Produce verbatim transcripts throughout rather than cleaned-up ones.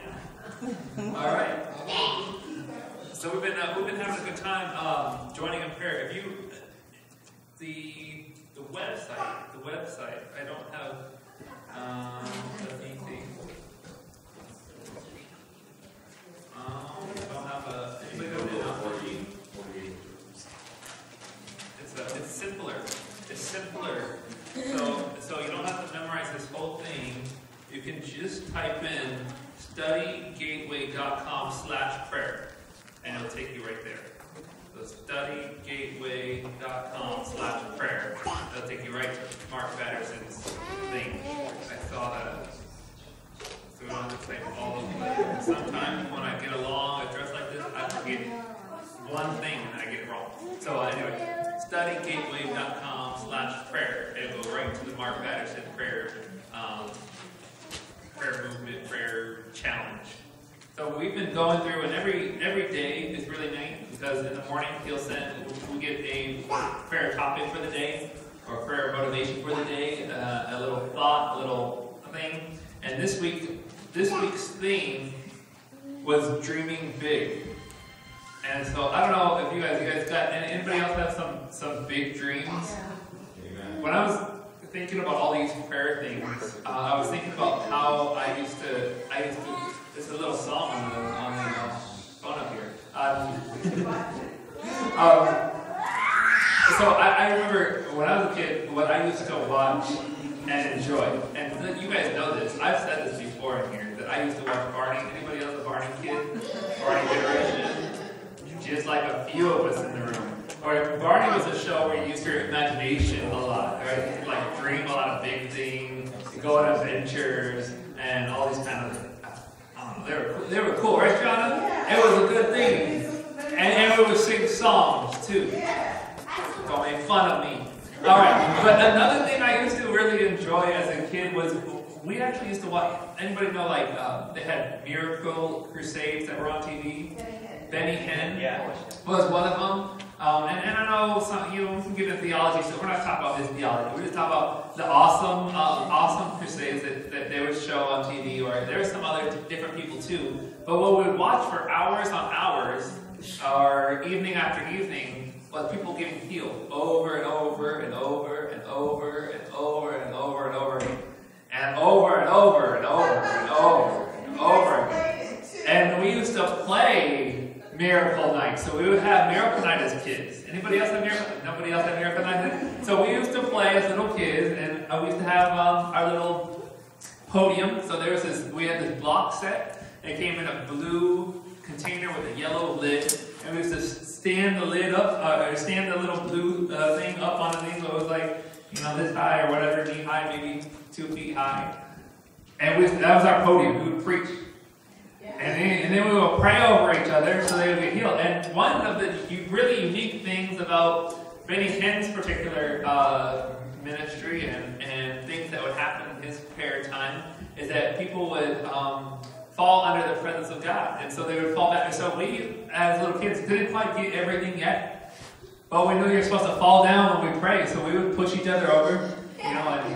All right. So we've been uh, we've been having a good time um, joining in prayer. If you the the website the website I don't have um, anything. Um, I don't have a anybody go to it? It's a, it's simpler. It's simpler. So so you don't have to memorize this whole thing. You can just type in study gateway dot com slash prayer, and it'll take you right there. So study gateway dot com slash prayer. It'll take you right to Mark Madison's thing. I saw that. So we don't have to type all of them. Sometimes when I get a long address like this, I forget one thing and I get it wrong. So uh, anyway, study gateway dot com slash prayer. It'll go right to the Mark Madison prayer. Um, prayer movement, prayer challenge. So we've been going through, and every every day is really neat because in the morning he'll send, we get a prayer topic for the day, or prayer motivation for the day, uh, a little thought, a little thing. And this week, this week's theme was dreaming big. And so I don't know if you guys, you guys got anybody else have some some big dreams? When I was thinking about all these prayer things, uh, I was thinking about how I used to, I used to, there's a little song on the, on the uh, phone up here. Um, um, so I, I remember when I was a kid, what I used to watch and enjoy, and you guys know this, I've said this before in here, that I used to watch Barney. Anybody else a Barney kid? Barney generation? Just like a few of us in the room. Or Barney was a show where you used your imagination a lot, right? You could like dream a lot of big things, you go on adventures, and all these kind of, I don't know, they were, they were cool, right, Shauna? It was a good thing. And, and we would sing songs, too. Don't make fun of me. All right, but another thing I used to really enjoy as a kid was, we actually used to watch, anybody know, like, uh, they had Miracle Crusades that were on T V? Benny Hinn yeah. was one of them. Um, and, and I know some, you know, we can get into theology, so we're not talking about his theology. We're just talking about the awesome, uh, awesome crusades that, that they would show on T V, or there were some other different people too. But what we would watch for hours on hours, or evening after evening, was people getting healed over and over and over and over and over and over and over again. And over and over and over and over and over again. And we used to play Miracle Night. So we would have Miracle Night as kids. Anybody else have Miracle? Nobody else have Miracle Night? So we used to play as little kids, and uh, we used to have um, our little podium. So there was this, we had this block set, and it came in a blue container with a yellow lid, and we used to stand the lid up, uh, or stand the little blue uh, thing up on the thing, so it was like, you know, this high or whatever, knee high, maybe two feet high. And we, that was our podium. We would preach. And then, and then we would pray over each other so they would get healed. And one of the really unique things about Benny Hinn's particular uh, ministry and, and things that would happen in his prayer time is that people would um, fall under the presence of God. And so they would fall back. And so we, as little kids, didn't quite get everything yet. But we knew you were supposed to fall down when we pray. So we would push each other over. You know, and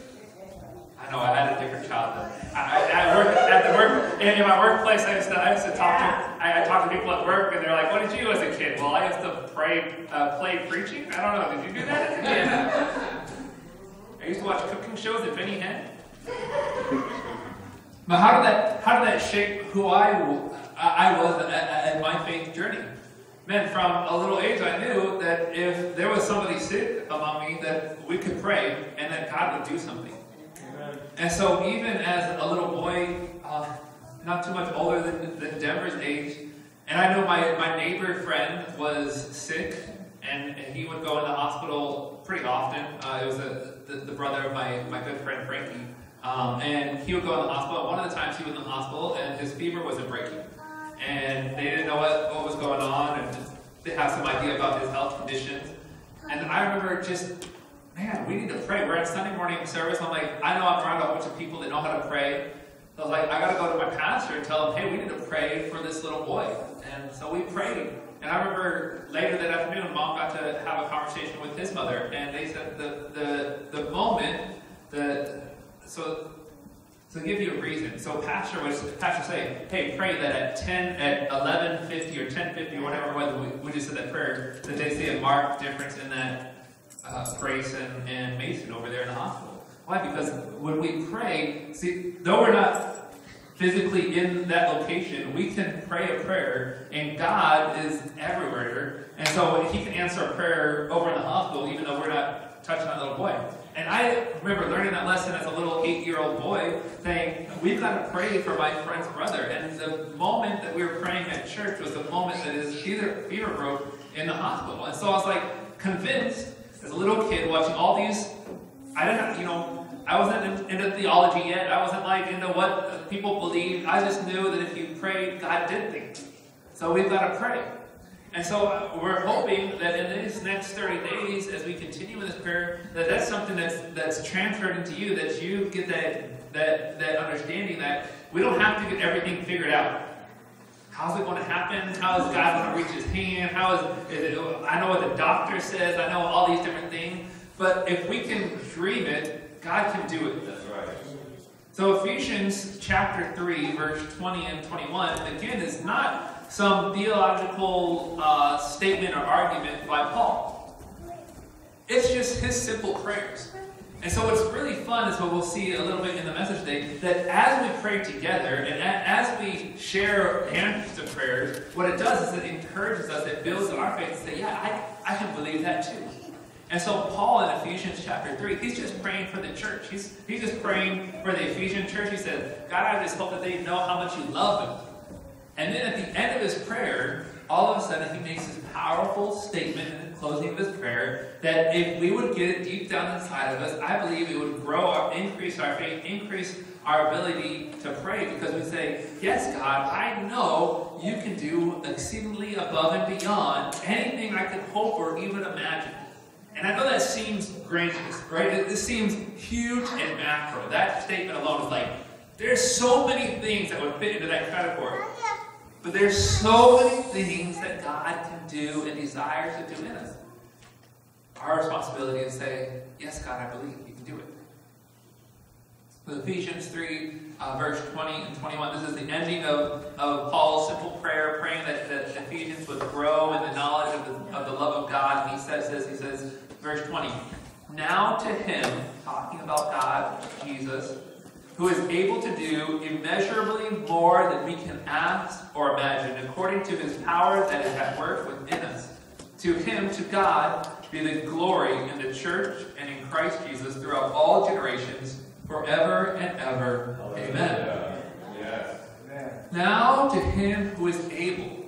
I know I had a different childhood. I, I work at the work in, in my workplace. I used to I used to talk to I, I talk to people at work, and they're like, "What did you do as a kid?" Well, I used to pray, uh, play preaching. I don't know. Did you do that as a kid? I used to watch cooking shows at Benny Hinn. But how did that how did that shape who I I was at, at my faith journey? Man, from a little age, I knew that if there was somebody sick among me, that we could pray, and that God would do something. And so even as a little boy, uh, not too much older than, than Denver's age, and I know my, my neighbor friend was sick, and, and he would go in the hospital pretty often. Uh, it was a, the, the brother of my, my good friend Frankie. Um, and he would go in the hospital. One of the times he was in the hospital, and his fever wasn't breaking. And they didn't know what, what was going on, and they had some idea about his health conditions. And I remember just... Man, we need to pray. We're at Sunday morning service. I'm like, I know I'm around a bunch of people that know how to pray. So I was like, I got to go to my pastor and tell him, hey, we need to pray for this little boy. And so we prayed. And I remember later that afternoon, Mom got to have a conversation with his mother. And they said the the the moment, the so So to give you a reason. So pastor was pastor say, hey, pray that at ten, at eleven fifty or ten fifty or whatever, whether we, we just said that prayer, that they see a marked difference in that uh, Grace and, and Mason over there in the hospital. Why? Because when we pray, see, though we're not physically in that location, we can pray a prayer, and God is everywhere. And so He can answer a prayer over in the hospital, even though we're not touching that little boy. And I remember learning that lesson as a little eight-year-old boy, saying, we've got to pray for my friend's brother. And the moment that we were praying at church was the moment that his fever, fever broke in the hospital. And so I was like convinced, as a little kid, watching all these, I didn't have, you know, I wasn't into theology yet. I wasn't like into what people believed. I just knew that if you prayed, God did things. So we've got to pray. And so we're hoping that in these next thirty days, as we continue with this prayer, that that's something that's that's transferred into you, that you get that that that understanding that we don't have to get everything figured out. How's it going to happen? How is God going to reach His hand? How is, is it, I know what the doctor says. I know all these different things. But if we can dream it, God can do it. That's right. So Ephesians chapter three, verse twenty and twenty-one, again, is not some theological uh, statement or argument by Paul. It's just his simple prayers. And so what's really fun is what we'll see a little bit in the message today, that as we pray together and as we share answers to prayers, what it does is it encourages us, it builds our faith to say, yeah, I, I can believe that too. And so Paul in Ephesians chapter three, he's just praying for the church. He's, he's just praying for the Ephesian church. He said, God, I just hope that they know how much you love them. And then at the end of his prayer, all of a sudden he makes this powerful statement in the closing of his prayer that if we would get it deep down inside of us, I believe it would grow, our, increase our faith, increase our ability to pray, because we say, yes, God, I know you can do exceedingly above and beyond anything I could hope or even imagine. And I know that seems grandiose, right? It, it seems huge and macro. That statement alone is like, there's so many things that would fit into that category. But there's so many things that God can do and desires to do in us. Our responsibility is to say, yes, God, I believe you can do it. So Ephesians three, uh, verse twenty and twenty-one, this is the ending of, of Paul's simple prayer, praying that the Ephesians would grow in the knowledge of the, of the love of God. And he says this, he says, verse twenty, now to him, talking about God, Jesus, who is able to do immeasurably more than we can ask or imagine, according to his power that is at work within us. To him, to God, be the glory in the church and in Christ Jesus throughout all generations, forever and ever. Amen. Yes. Now to him who is able.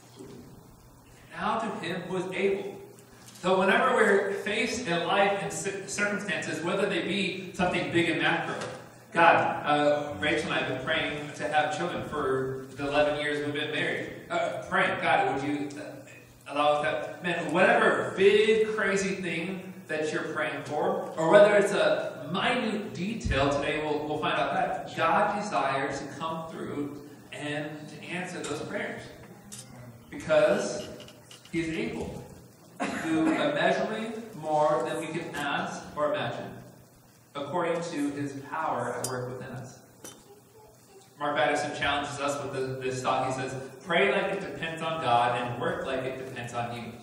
Now to him who is able. So whenever we're faced in life in circumstances, whether they be something big and macro, God, uh, Rachel and I have been praying to have children for the eleven years we've been married. Uh, praying, God, would you allow us that? Man, whatever big, crazy thing that you're praying for, or whether it's a minute detail, today we'll, we'll find out that God desires to come through and to answer those prayers. Because He's able to do immeasurably more than we can ask or imagine, according to His power at work within us. Mark Madison challenges us with the, this thought. He says, pray like it depends on God and work like it depends on you.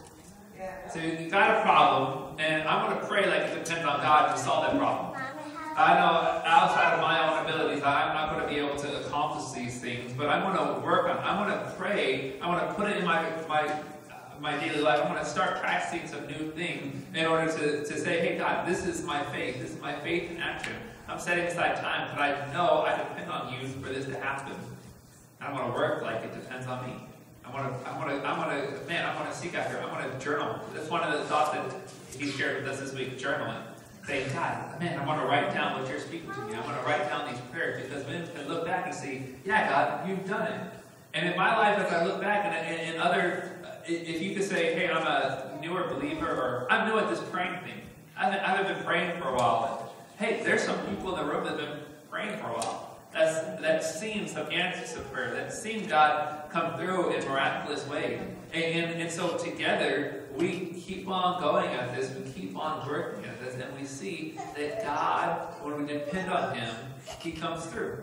So you've got a problem, and I'm going to pray like it depends on God to solve that problem. I know outside of my own abilities, I'm not going to be able to accomplish these things, but I'm going to work on it. I'm going to pray. I'm going to put it in my my my daily life. I'm going to start practicing some new things in order to, to say, hey, God, this is my faith. This is my faith in action. I'm setting aside time, but I know I depend on you for this to happen. I'm going to work like it depends on me. I want to, I want to, I want to, man, I want to seek after. I want to journal. That's one of the thoughts that he shared with us this week, journaling. Saying, God, man, I want to write down what you're speaking to me. I want to write down these prayers, because then I can look back and see, yeah, God, you've done it. And in my life, as I look back, and, and, and other, if you could say, hey, I'm a newer believer, or I'm new at this praying thing. I haven't, I haven't been praying for a while. But, hey, there's some people in the room that have been praying for a while. That's, that seen some answers to prayer. That seen God come through in miraculous ways. And, and, and so together, we keep on going at this, we keep on working at this, and we see that God, when we depend on Him, He comes through.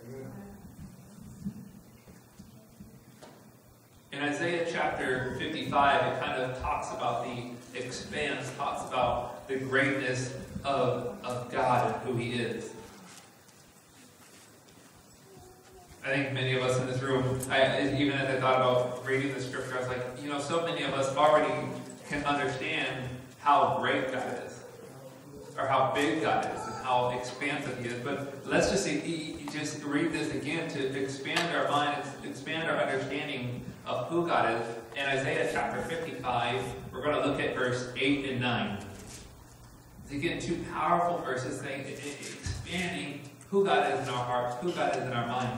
In Isaiah chapter fifty-five, it kind of talks about the expanse, talks about the greatness of, of God and who He is. I think many of us in this room, I, even as I thought about reading the scripture, I was like, you know, so many of us already can understand how great God is, or how big God is, and how expansive He is. But let's just see, just read this again to expand our minds, expand our understanding of who God is. In Isaiah chapter fifty-five, we're going to look at verse eight and nine. It's again two powerful verses saying, expanding who God is in our hearts, who God is in our minds.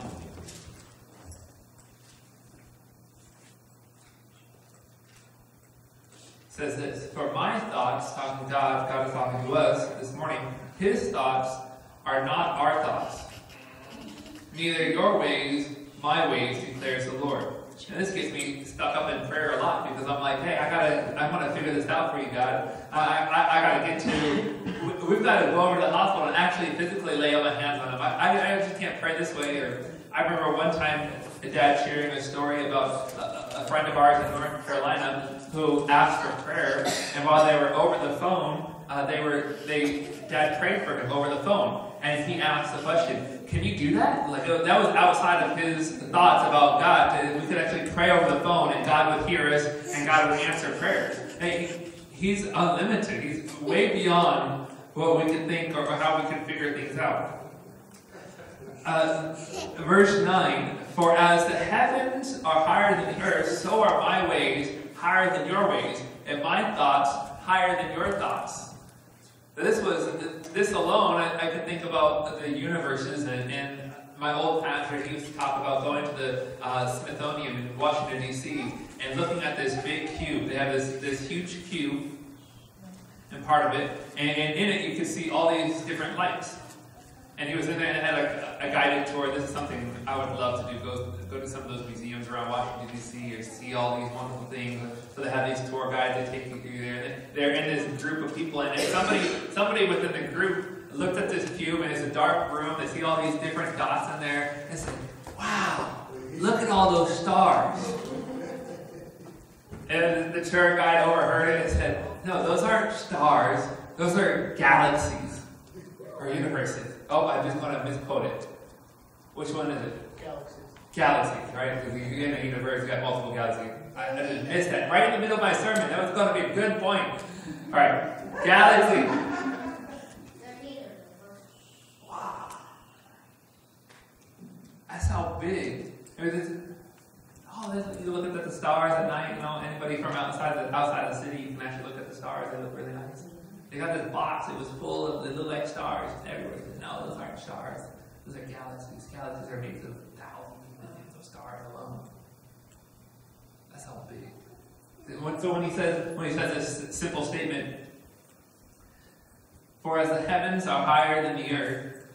It says this, for my thoughts, talking to God, God is talking to us this morning, His thoughts are not our thoughts. Neither your ways, my ways, declares the Lord. And this gets me stuck up in prayer a lot because I'm like, hey, I gotta, I want to figure this out for you, God. I, I, I gotta get to, we've got to go over to the hospital and actually physically lay my hands on Him. I, I, I just can't pray this way. Or I remember one time, a dad sharing a story about a, a friend of ours in North Carolina who asked for prayer, and while they were over the phone, uh, they were, they, Dad prayed for him over the phone, and he asked the question, can you do that? Like, that was outside of his thoughts about God, that we could actually pray over the phone, and God would hear us, and God would answer prayers. And he, he's unlimited. He's way beyond what we can think or, or how we can figure things out. Uh, verse nine, for as the heavens are higher than the earth, so are my ways higher than your ways, and my thoughts higher than your thoughts. This was, this alone, I, I could think about the universes, and, and my old pastor, he used to talk about going to the uh, Smithsonian in Washington, D C, and looking at this big cube. They have this, this huge cube, and part of it, and, and in it you could see all these different lights. And he was in there and had a, a guided tour. This is something I would love to do. Go, go to some of those museums around Washington, D C, or see all these wonderful things. So they have these tour guides that take you through there. They're in this group of people, and somebody, somebody within the group looked at this cube, and it's a dark room. They see all these different dots in there, and said, wow, look at all those stars. And the tour guide overheard it and said, no, those aren't stars. Those are galaxies or universes. Oh, I just want to misquote it. Which one is it? Galaxies. Galaxies, right? Because in a universe, you got multiple galaxies. I, I just missed that. Right in the middle of my sermon. That was going to be a good point. All right. Galaxy. Wow. That's how big. I mean, this, oh, this, you look at the stars at night, you know, anybody from outside the, outside the city, you can actually look at the stars. They look really nice. They got this box, it was full of, they look like stars everywhere. Said, no, those aren't stars. Those are galaxies. Galaxies are made of thousands of millions of stars alone. That's how big. So when he says, when he says this simple statement, for as the heavens are higher than the earth,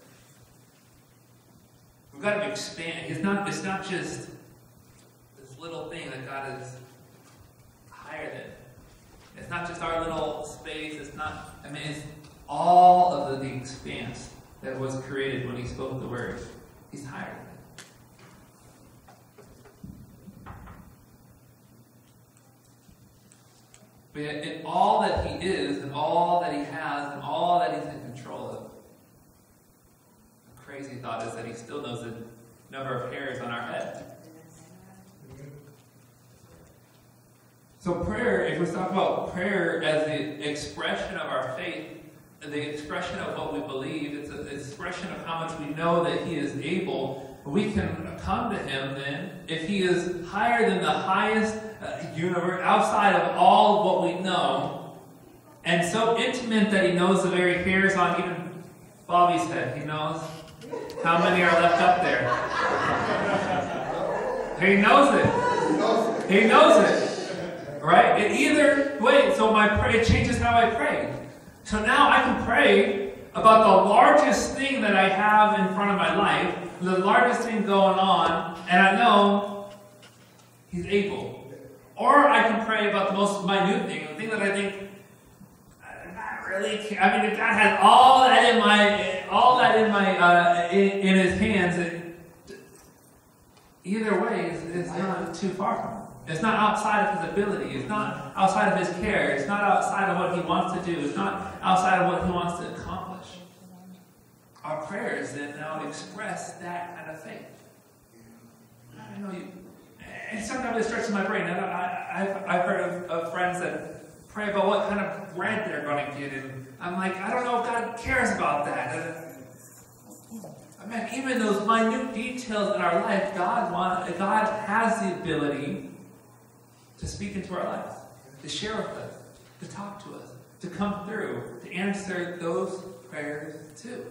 we've got to expand. It's not, it's not just this little thing that God is higher than. It's not just our little space, it's not, I mean, it's all of the, the expanse that was created when He spoke the words. He's higher than it. But yet, in all that He is, and all that He has, and all that He's in control of, the crazy thought is that He still knows the number of hairs on our head. So prayer, if we talk about prayer as the expression of our faith, the expression of what we believe, it's an expression of how much we know that He is able, we can come to Him then, if He is higher than the highest uh, universe, outside of all what we know, and so intimate that He knows the very hairs on even Bobby's head. He knows how many are left up there. He knows it. He knows it. Right? It either way, so my pray, it changes how I pray. So now I can pray about the largest thing that I have in front of my life, the largest thing going on, and I know He's able. Or I can pray about the most minute thing, the thing that I think, I'm not really, I mean, if God has all that in my, all that in my, uh, in, in His hands, it, either way, it's, it's not too far from Him. It's not outside of His ability. It's not outside of His care. It's not outside of what He wants to do. It's not outside of what He wants to accomplish. Our prayers then now express that kind of faith. I know you. And sometimes it stretches my brain. I, I, I've, I've heard of, of friends that pray about what kind of bread they're going to get. And I'm like, I don't know if God cares about that. Uh, I mean, even those minute details in our life, God, want, God has the ability to speak into our lives, to share with us, to talk to us, to come through, to answer those prayers too.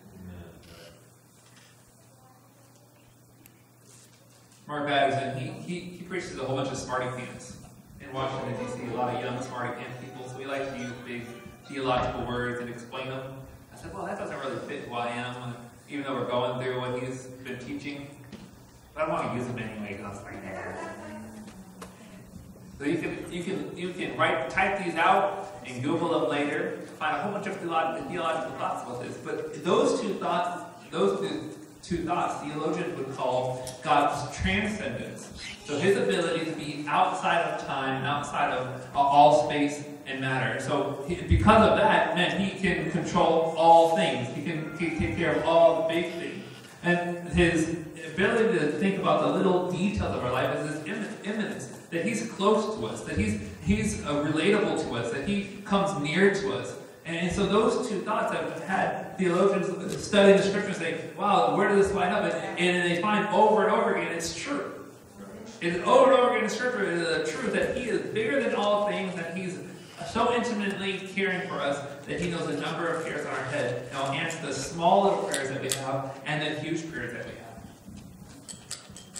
Mark Madison, he, he, he preaches a whole bunch of smarty pants. In Washington, D C, a lot of young smarty pants people, so we like to use big theological words and explain them. I said, well, that doesn't really fit who I am, even though we're going through what he's been teaching. But I want to use them anyway, because I was like, nah. So you can, you can, you can write, type these out and Google them later, find a whole bunch of theological, theological thoughts about this. But those two thoughts, those two Two thoughts theologians would call God's transcendence. So His ability to be outside of time, outside of uh, all space and matter. So he, because of that, man, He can control all things. He can, he can take care of all the big things. And His ability to think about the little details of our life is His immanence. That He's close to us. That He's, he's uh, relatable to us. That He comes near to us. And so those two thoughts have had theologians study the Scripture and say, wow, where does this line up? And, and they find over and over again, it's true. It's over and over again in Scripture, it is the truth that He is bigger than all things, that He's so intimately caring for us, that He knows the number of hairs on our head, and will answer the small little prayers that we have, and the huge prayers that we have.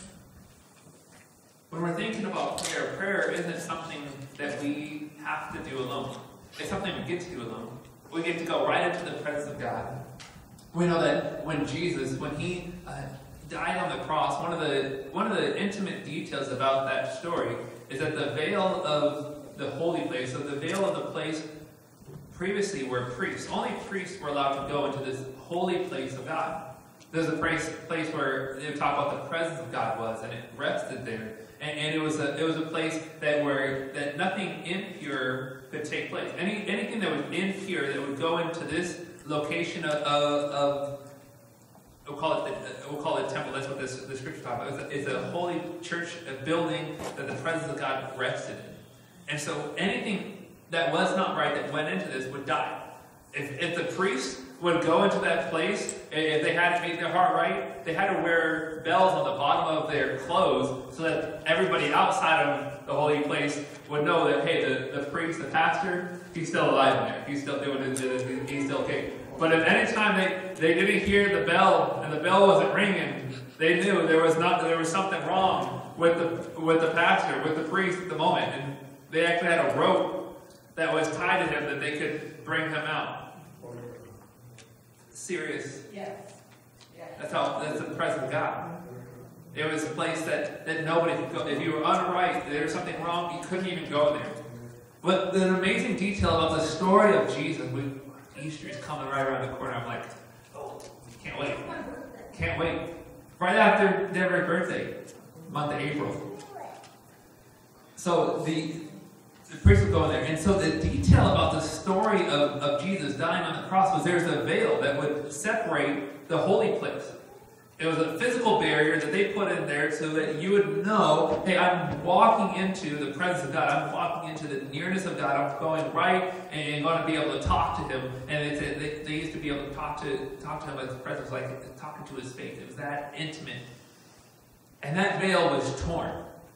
When we're thinking about prayer, prayer isn't something that we have to do alone. It's something we get to do alone. We get to go right into the presence of God. We know that when Jesus, when He uh, died on the cross, one of the one of the intimate details about that story is that the veil of the holy place, so the veil of the place previously were priests. Only priests were allowed to go into this holy place of God. There's a place, place where they would talk about the presence of God was, and it rested there. And, and it was a it was a place that where that nothing impure could take place. Any anything that was impure that would go into this location of, of, of we'll call it the, we'll call it temple. That's what this the Scripture talks about. It's a, it's a holy church, a building that the presence of God rested in. And so anything that was not right that went into this would die. If if the priest would go into that place, if they had to make their heart right, they had to wear bells on the bottom of their clothes so that everybody outside of the holy place would know that, hey, the, the priest, the pastor, he's still alive in there. He's still doing his, he's still okay. But if any time they, they didn't hear the bell and the bell wasn't ringing, they knew there was not there was something wrong with the with the pastor, with the priest at the moment. And they actually had a rope that was tied to him that they could bring him out. Serious. Yes. Yes. That's how. That's the presence of God. It was a place that, that nobody could go. If you were unright, there was something wrong, you couldn't even go there. But the amazing detail about the story of Jesus, we, Easter is coming right around the corner. I'm like, oh, can't wait. Can't wait. Right after Deborah's birthday, month of April. So the The priest would go in there. And so the detail about the story of, of Jesus dying on the cross was there's a veil that would separate the holy place. It was a physical barrier that they put in there so that you would know, hey, I'm walking into the presence of God. I'm walking into the nearness of God. I'm going right and going to be able to talk to Him. And they, they, they used to be able to talk to talk to Him as His presence, like talking to His face. It was that intimate. And that veil was torn.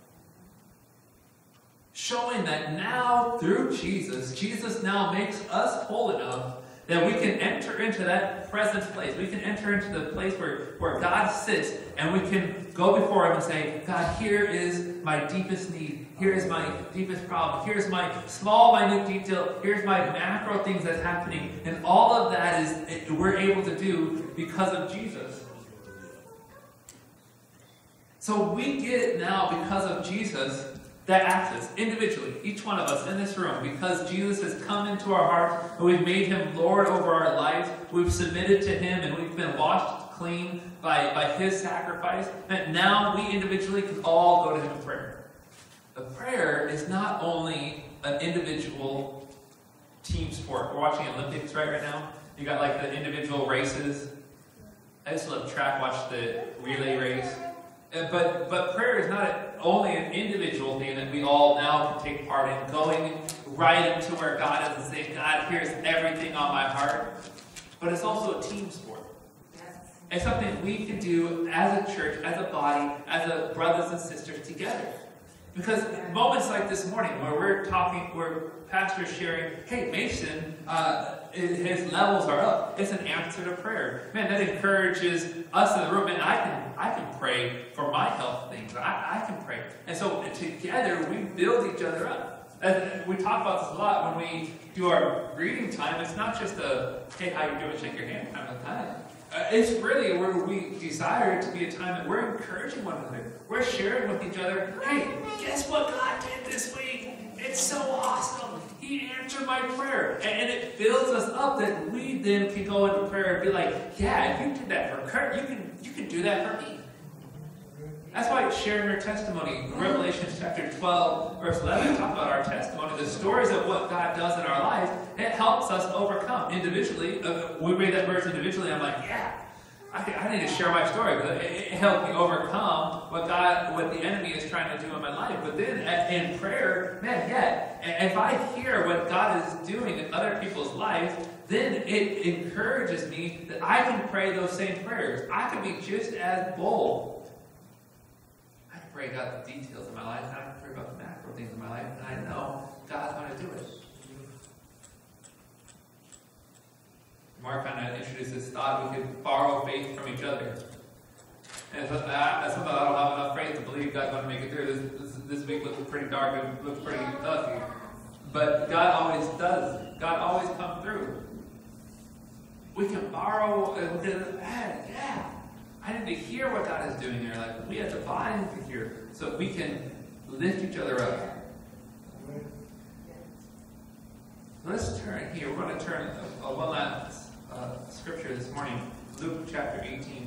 Showing that now, through Jesus, Jesus now makes us whole enough that we can enter into that presence place. We can enter into the place where, where God sits, and we can go before Him and say, God, here is my deepest need. Here is my deepest problem. Here's my small, minute detail. Here's my macro things that's happening. And all of that is we're able to do because of Jesus. So we get now, because of Jesus, that access individually, each one of us in this room, because Jesus has come into our heart and we've made him Lord over our lives. We've submitted to him and we've been washed clean by, by his sacrifice. And now we individually can all go to him in prayer. But prayer is not only an individual team sport. We're watching Olympics right, right now. You got like the individual races. I used to love track, watch the relay race. Uh, But but prayer is not only an individual thing that we all now can take part in, going right into where God is and saying, God, here's everything on my heart. But it's also a team sport. It's something we can do as a church, as a body, as a brothers and sisters together. Because moments like this morning where we're talking, where Pastor's sharing, hey, Mason, uh, his levels are up. It's an answer to prayer. Man, that encourages us in the room. And I can I can pray for my health things. I, I can pray. And so together we build each other up. And we talk about this a lot when we do our greeting time. It's not just a, hey, how you doing? Shake your hand kind of time. Uh, it's really where we desire to be a time that we're encouraging one another. We're sharing with each other, hey, guess what God did this week? It's so awesome. He answered my prayer. And, and it builds us up that we then can go into prayer and be like, yeah, if you did that for Kurt, you can, you can do that for me. That's why sharing our testimony, Revelation chapter twelve, verse eleven, talk about our testimony, the stories of what God does in our lives. It helps us overcome individually. Uh, we read that verse individually, I'm like, yeah, I, I need to share my story. But it, it helped me overcome what God, what the enemy is trying to do in my life. But then in prayer, man, yeah, if I hear what God is doing in other people's lives, then it encourages me that I can pray those same prayers. I can be just as bold. I can pray about the details of my life, and I can pray about the macro things in my life, and I know God's going to do it. Mark kind of introduced this thought we could borrow faith from each other. And so that, that's something I don't have enough faith to believe God's going to make it through. This, this, this week looks pretty dark and looks pretty tough here. But God always does. God always comes through. We can borrow, and we can, man, yeah, I need to hear what God is doing there. Like, we as a body need to hear, so we can lift each other up. Let's turn here. We're going to turn a, a one last uh, scripture this morning. Luke chapter eighteen.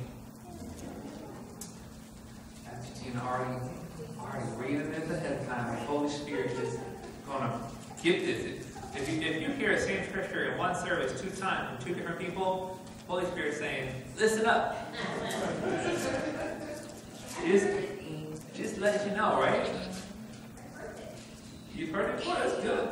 eighteen already, already reading this ahead of time. The Holy Spirit is going to give this. If you, if you hear the same scripture in one service two times from two different people, Holy Spirit is saying, listen up. just, just let you know, right? You've heard it before, that's good.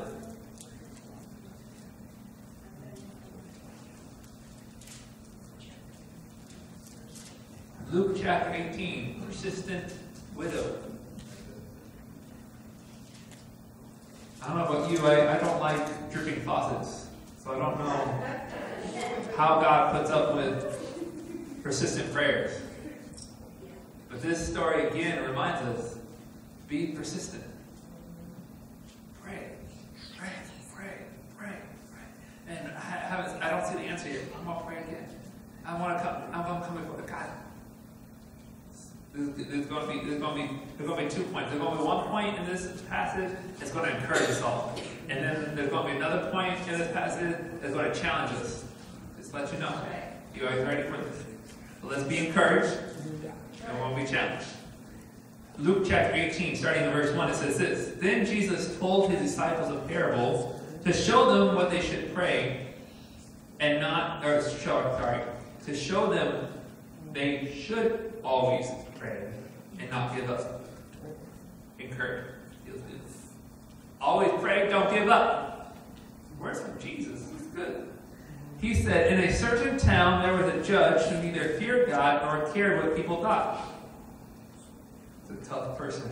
Luke chapter eighteen, persistent widow. I don't know about you, I, I don't like dripping faucets. So I don't know how God puts up with persistent prayers. But this story again reminds us, be persistent. Pray, pray, pray, pray, pray. And I, haven't, I don't see the answer yet. I'm going to pray again. I want to come, I'm going to come before God. There's going to be there's going to be there's going to be two points. There's going to be one point in this passage that's going to encourage us all, and then there's going to be another point in this passage that's going to challenge us. Just let you know. You guys ready for this? So let's be encouraged, and we'll be challenged. Luke chapter eighteen, starting in verse one, it says this: Then Jesus told his disciples a parable to show them what they should pray, and not or show sorry to show them they should always pray and not give up. Encourage. Always pray, don't give up. Words from Jesus. It's good. He said, in a certain town there was a judge who neither feared God nor cared what people thought. It's a tough person.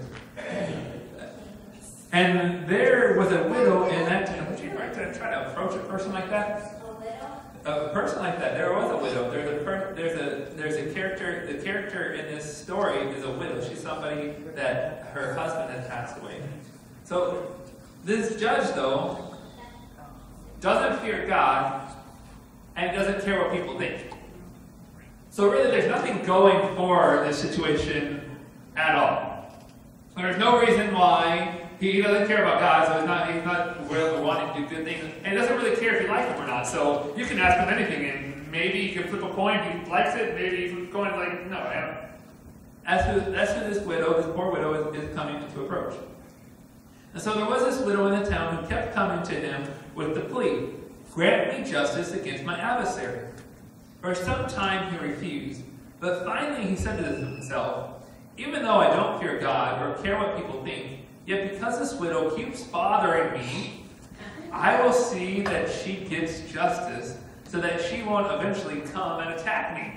And there was a widow in that town. Would you try to approach a person like that? A person like that, there was a widow. There's a per, there's a there's a character. The character in this story is a widow. She's somebody that her husband had passed away. So this judge, though, doesn't fear God and doesn't care what people think. So really, there's nothing going for this situation at all. There's no reason why he doesn't care about God, so he's not, he's not really wanting to do good things. And he doesn't really care if you like him or not. So you can ask him anything, and maybe you can flip a coin, he likes it, maybe he's going like, no, I don't. That's who, that's who this widow, this poor widow, is, is coming to approach. And so there was this widow in the town who kept coming to him with the plea, grant me justice against my adversary. For some time he refused, but finally he said to himself, even though I don't fear God or care what people think, yet because this widow keeps bothering me, I will see that she gets justice so that she won't eventually come and attack me.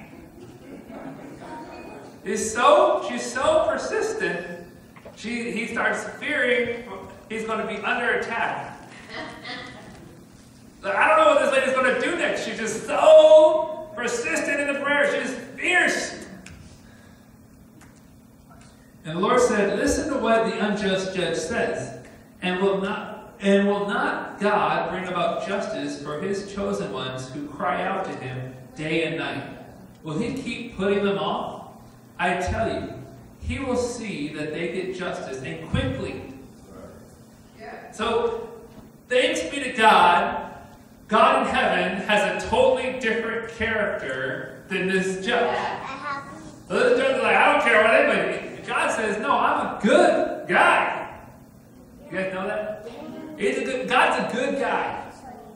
Is so, she's so persistent, she, he starts fearing he's going to be under attack. So I don't know what this lady's going to do next. She's just so persistent in the prayer. She's fierce. And the Lord said, listen to what the unjust judge says, and will not, and will not God bring about justice for his chosen ones who cry out to him day and night? Will he keep putting them off? I tell you, he will see that they get justice, and quickly. So, thanks be to God, God in heaven has a totally different character than this judge. So this judge is like, I don't care what anybody. God says, no, I'm a good guy. You guys know that? He's a good, God's a good guy.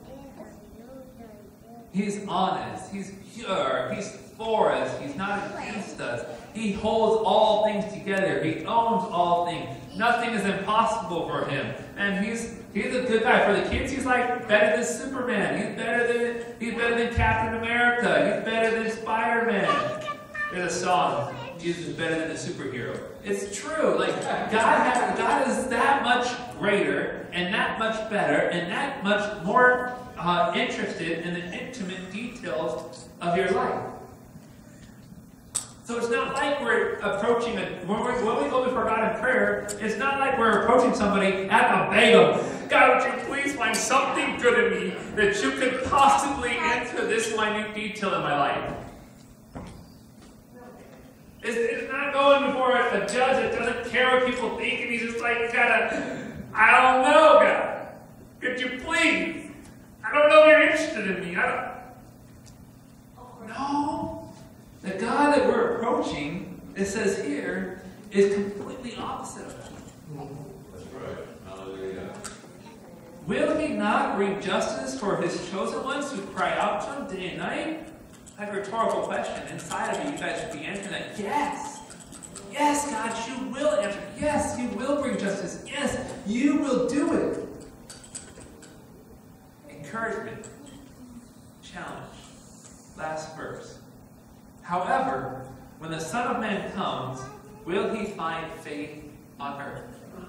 He's honest. He's pure. He's for us. He's not against us. He holds all things together. He owns all things. Nothing is impossible for him. And he's he's a good guy. For the kids, he's like better than Superman. He's better than he's better than Captain America. He's better than Spider-Man. There's a song. Jesus is better than a superhero. It's true. Like God has, God is that much greater and that much better and that much more uh, interested in the intimate details of your life. So it's not like we're approaching a, when, we're, when we go before God in prayer, it's not like we're approaching somebody at the beg them. God, would you please find something good in me that you could possibly answer this minute detail in my life? It's, it's not going before a, a judge that doesn't care what people think, and he's just like, gotta, I don't know, God. Could you please? I don't know if you're interested in me. I don't. No. The God that we're approaching, it says here, is completely opposite of that. That's right. Hallelujah. Will he not bring justice for his chosen ones who cry out to him day and night? That's a rhetorical question. Inside of you, you guys should be answering that. Yes. Yes, God, you will answer. Yes, you will bring justice. Yes, you will do it. Encouragement. Challenge. Last verse. However, when the Son of Man comes, will he find faith on earth?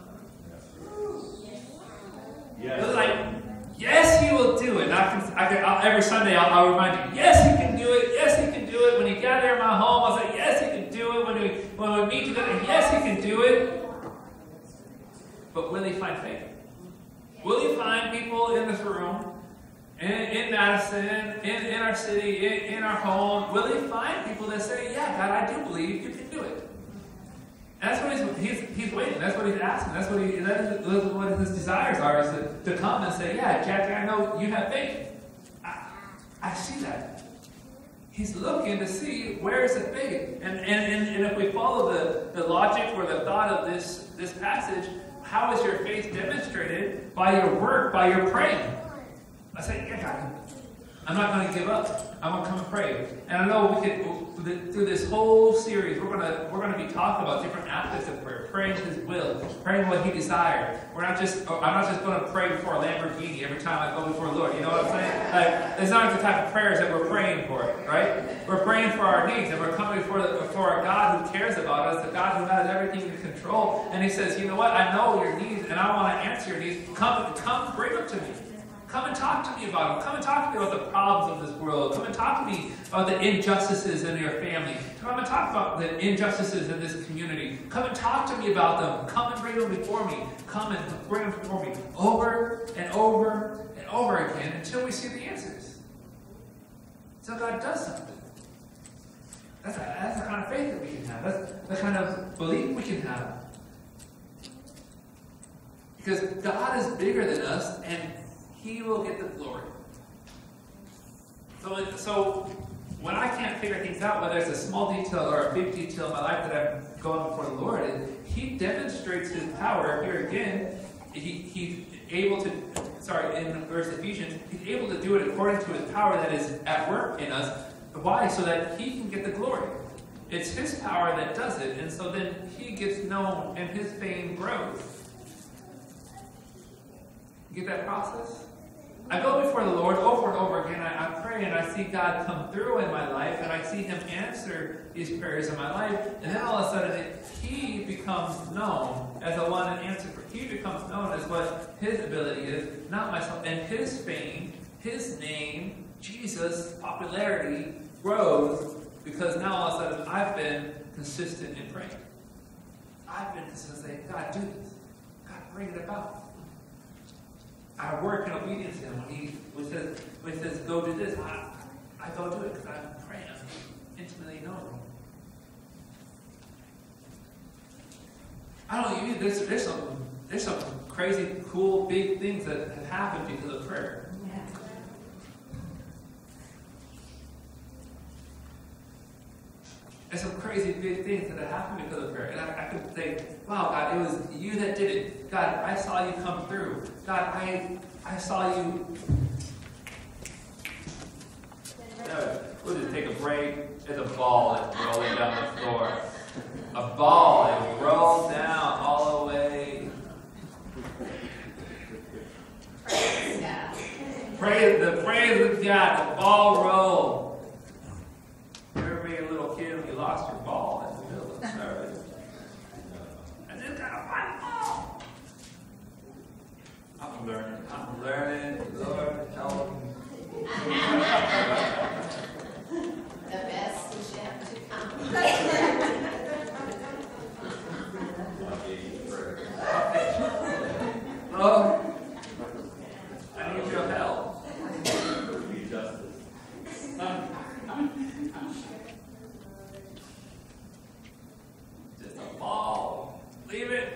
Yes. It's like, yes, he will do it. And I can, I can, I'll, every Sunday I'll, I'll remind you, yes, he can do it. Yes, he can do it. When you gather in my home, I'll say, yes, he can do it. When we, when we meet together, yes, he can do it. But will he find faith? Will he find people in this room? In, in Madison, in, in our city, in, in our home, will he find people that say, yeah, God, I do believe you can do it? And that's what he's, he's, he's waiting. That's what he's asking. That's what, he, that is, that's what his desires are, is to, to come and say, yeah, Jackie, I know you have faith. I, I see that. He's looking to see where is the faith. And, and, and, and if we follow the, the logic or the thought of this, this passage, how is your faith demonstrated? By your work, by your praying. I say, yeah, God, I'm not going to give up. I'm going to come and pray. And I know we could, through this whole series, we're going to we're going to be talking about different aspects of prayer, praying His will, praying what He desired. We're not just, I'm not just going to pray before a Lamborghini every time I go before the Lord. You know what I'm saying? Like, it's not the type of prayers that we're praying for, right? We're praying for our needs, and we're coming before the, before a God who cares about us, the God who has everything in control. And He says, you know what? I know your needs, and I want to answer your needs. Come, come, bring them to me. Come and talk to me about them. Come and talk to me about the problems of this world. Come and talk to me about the injustices in your family. Come and talk about the injustices in this community. Come and talk to me about them. Come and bring them before me. Come and bring them before me over and over and over again until we see the answers. So God does something. That's, a, that's the kind of faith that we can have. That's the kind of belief we can have. Because God is bigger than us, and He will get the glory. So, so when I can't figure things out, whether it's a small detail or a big detail in my life that I'm going before the Lord, and He demonstrates His power here again. He, he's able to, sorry, in verse Ephesians, He's able to do it according to His power that is at work in us. Why? So that He can get the glory. It's His power that does it, and so then He gets known and His fame grows. You get that process? I go before the Lord over and over again. I, I pray and I see God come through in my life, and I see Him answer these prayers in my life, and then all of a sudden it, He becomes known as the one that answered. He becomes known as what His ability is, not myself. And His fame, His name, Jesus' popularity grows because now all of a sudden I've been consistent in praying. I've been consistent saying, God, do this. God, bring it about. I work in obedience to Him. When He, when he, says, when he says, go do this, I, I go do it because I'm praying. I'm intimately knowing. I don't know, you, there's, there's, some, there's some crazy, cool, big things that have happened because of prayer. Yeah. There's some crazy, big things that have happened because of prayer. And I, I could say, wow, God, it was you that did it. God, I saw you come through. God, I I saw you. No, we'll just take a break. There's a ball that's rolling down the floor. A ball that rolls down all the way. Praise God. Praise the praise of God. The ball rolled. You ever be a little kid when you lost your ball in the middle of the service? I just gotta find the ball. I'm learning. I'm learning. Lord, help me. The best is yet to come. Lord, I need your help. Be justice. Just a ball. Leave it.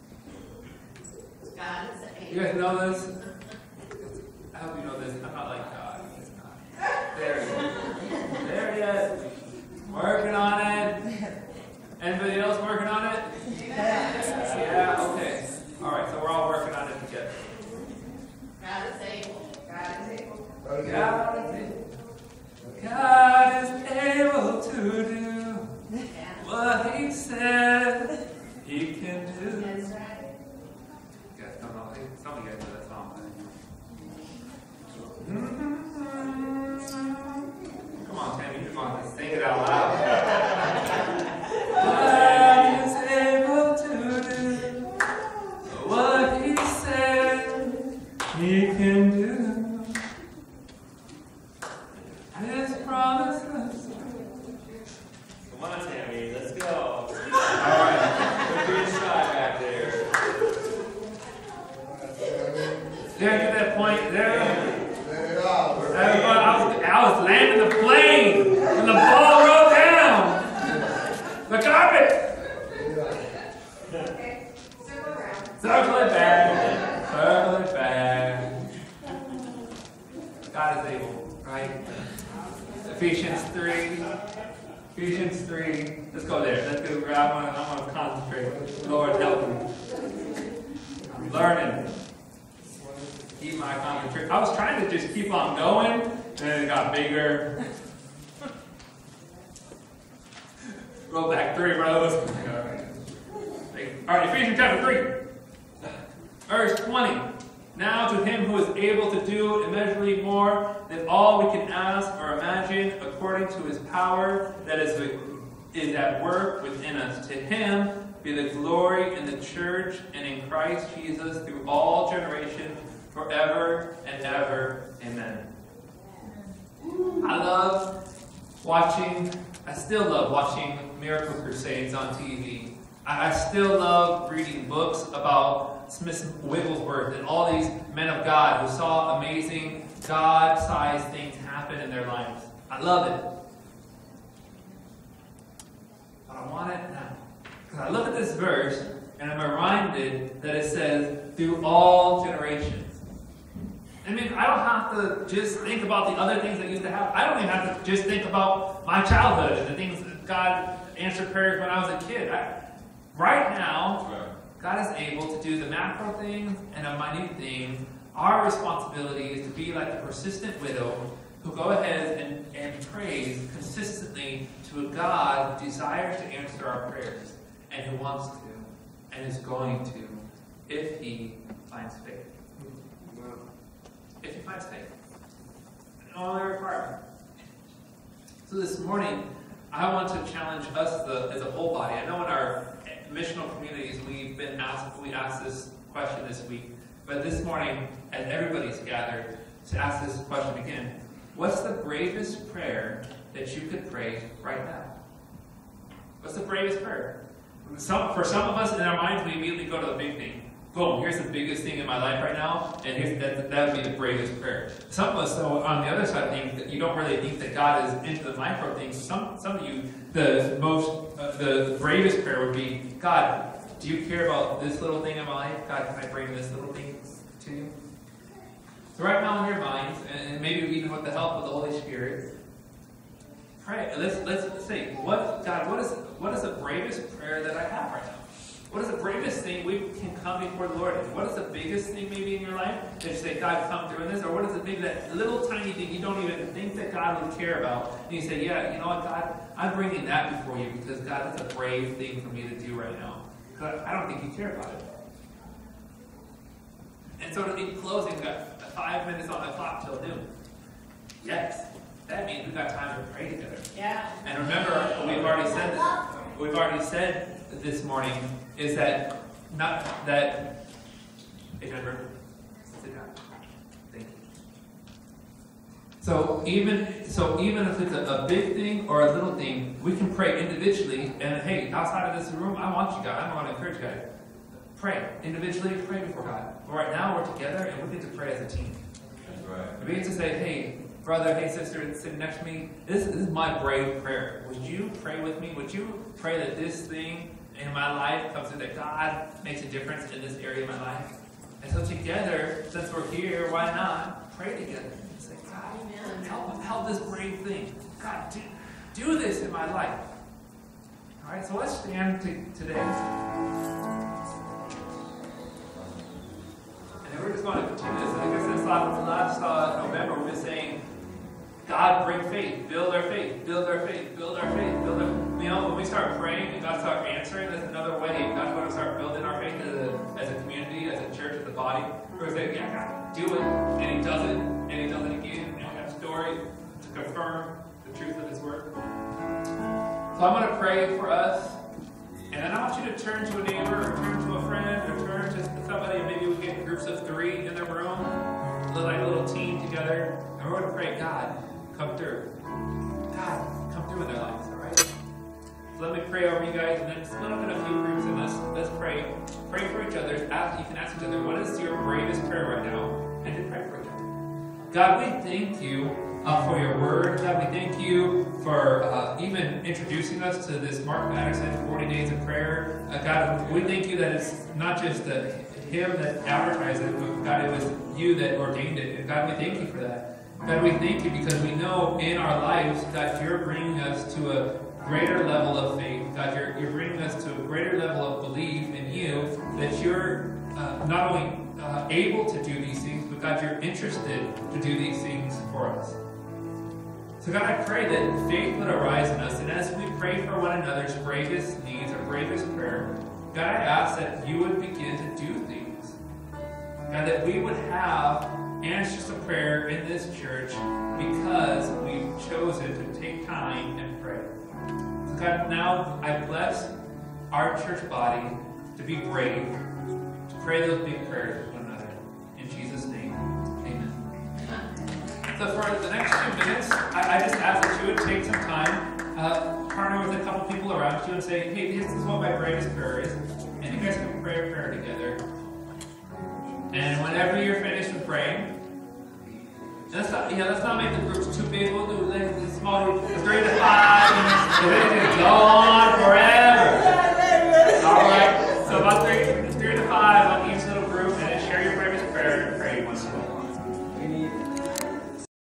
God is able. You guys know this? I hope you know this. I'm not like God. There he is. There he is. Working on it. Anybody else working on it? Yeah, okay. Alright, so we're all working on it together. God is able. God is able. God is able. God is able to do what He said He can do. That's right. You guys don't know. Some of you guys know that song. Mm-hmm. Come on, Tammy, you just want to sing it out loud. God is able to do what He said He can do. His promises. Come on, Tammy, let's go. Alright, Don't be shy back there. there, get that point there. Everybody, I was, I was landing the plane and the ball rolled down. The carpet. Okay. Circle around. Circle it back. Circle it back. God is able, right? Ephesians three. Ephesians three. Let's go there. Let's go. I want to, I want to concentrate. Lord, help me. I'm learning. Keep my concentration. I was trying to just keep on going, and it got bigger. Roll back three rows. All right, Ephesians chapter three, verse twenty. Now to Him who is able to do immeasurably more than all we can ask or imagine, according to His power that is, is at work within us. To Him be the glory in the church and in Christ Jesus through all generations, forever and ever. Amen. I love watching, I still love watching Miracle Crusades on T V. I, I still love reading books about Smith Wigglesworth and all these men of God who saw amazing God-sized things happen in their lives. I love it. But I want it now. Because I look at this verse, And I'm reminded that it says, through all generations. I mean, I don't have to just think about the other things that used to happen. I don't even have to just think about my childhood and the things that God answered prayers when I was a kid. I, right now, God is able to do the macro things and the minute things. Our responsibility is to be like the persistent widow who go ahead and, and prays consistently to a God who desires to answer our prayers and who wants to and is going to if he finds faith. If he finds faith. Only requirement. So this morning, I want to challenge us as a, as a whole body. I know in our missional communities we've been asked, we asked this question this week, but this morning, as everybody's gathered, to ask this question again. What's the bravest prayer that you could pray right now? What's the bravest prayer? Some, for some of us, in our minds, we immediately go to the big thing. Boom, here's the biggest thing in my life right now, and here's, that, that would be the bravest prayer. Some of us, though, on the other side of things, that you don't really think that God is into the micro things. Some, some of you, the most, uh, the bravest prayer would be, God, do you care about this little thing in my life? God, can I bring this little thing to you? So right now in your minds, and maybe even with the help of the Holy Spirit, pray. Let's let's say, what God, what is what is the bravest prayer that I have right now? What is the bravest thing we can come before the Lord? What is the biggest thing maybe in your life that you say, God, come through in this? Or what is the thing, that little tiny thing you don't even think that God would care about? And you say, yeah, you know what, God, I'm bringing that before you because, God, that's a brave thing for me to do right now. Because I don't think you care about it. And so in closing, we've got five minutes on the clock till noon. Yes, that means we've got time to pray together. Yeah. And remember, we've already said this. We've already said this morning is that not that. Hey, Jennifer, sit down. Thank you. So even so, even if it's a, a big thing or a little thing, we can pray individually. And hey, outside of this room, I want you guys. I want to encourage you guys. Pray individually. Pray before God. But right now, we're together, and we get to pray as a team. That's right. We get to say, hey, brother, hey, sister, sitting next to me, this, this is my brave prayer. Would you pray with me? Would you pray that this thing in my life comes in, that God makes a difference in this area of my life? And so together, since we're here, why not pray together? And say, God, help, help this brave thing. God, do, do this in my life. All right, so let's stand to, today. And we're just going to continue this. Like I said, last uh, November, we've been saying, God, bring faith, build our faith, build our faith, build our faith, build our. You know, when we start praying and God starts answering, that's another way. God's going to start building our faith as a, as a community, as a church, as a body. We're going to say, yeah, God, do it. And He does it, and He does it again. And we have a story to confirm the truth of His word. So I'm going to pray for us. And then I want you to turn to a neighbor, or turn to a friend, or turn to somebody. Maybe we get groups of three in the room, like a little team together. And we're going to pray, God, come through. God, come through in their lives, all right? So let me pray over you guys, and then split up in a few groups, and let's let's pray. Pray for each other. Ask, you can ask each other, what is your bravest prayer right now? And to pray for each other. God, we thank you uh, for your word. God, we thank you for uh, even introducing us to this Mark Madison forty days of prayer. Uh, God, we thank you that it's not just the, him that advertised it, but God, it was you that ordained it. And God, we thank you for that. God, we thank you because we know in our lives, God, you're bringing us to a greater level of faith. God, you're, you're bringing us to a greater level of belief in you, that you're uh, not only uh, able to do these things, but God, you're interested to do these things for us. So God, I pray that faith would arise in us, and as we pray for one another's bravest needs or bravest prayer, God, I ask that you would begin to do things. God, that we would have answers to prayer in this church because we've chosen to take time and pray. So God, now I bless our church body to be brave, to pray those big prayers with one another. In Jesus' name, amen. So for the next few minutes, I, I just ask that you would take some time, uh, partner with a couple people around you and say, hey, this is what my bravest prayer is. And you guys can pray a prayer together. And whenever you're finished with praying, let's not, yeah, let's not make the groups too big. We'll do like a small group, three to five, and then just go on forever. All right, so about three three to five.